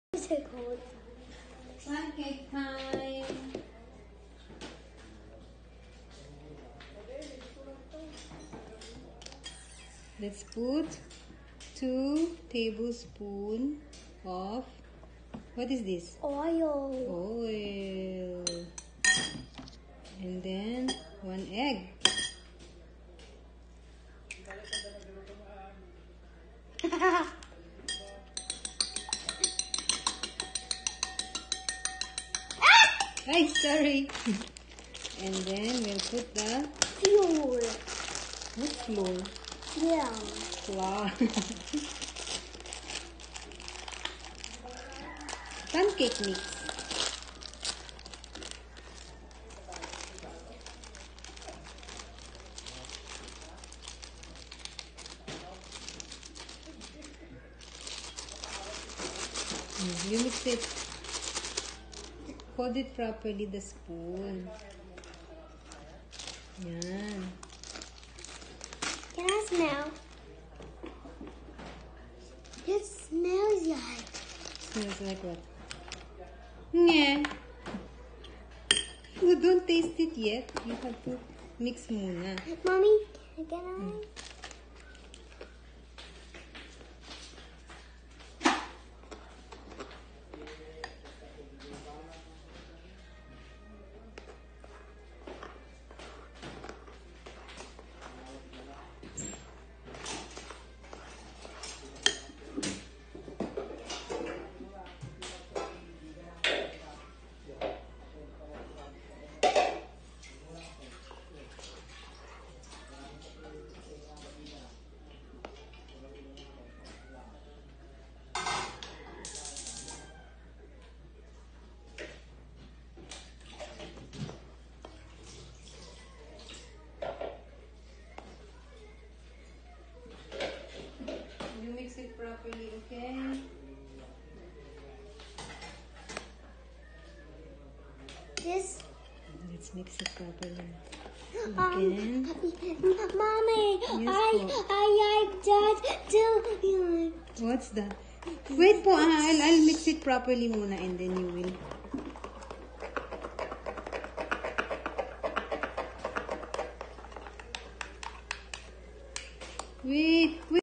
What's it called? Pancake time. Let's put 2 tablespoons of, what is this? Oil. Oil. And then 1 egg. Ay, sorry. And then we'll put the Flour. what flour? Yeah. Flour. Pancake mix. You mix it. Hold it properly, the spoon. Yan. Can I smell? It smells like. Smells like what? Yeah. You don't taste it yet. You have to mix muna. Mommy, can I? You mix it properly, okay? This. Let's mix it properly. Mommy, Yes, I like that too. What's that? Wait po, I'll mix it properly muna and then you will. Wait.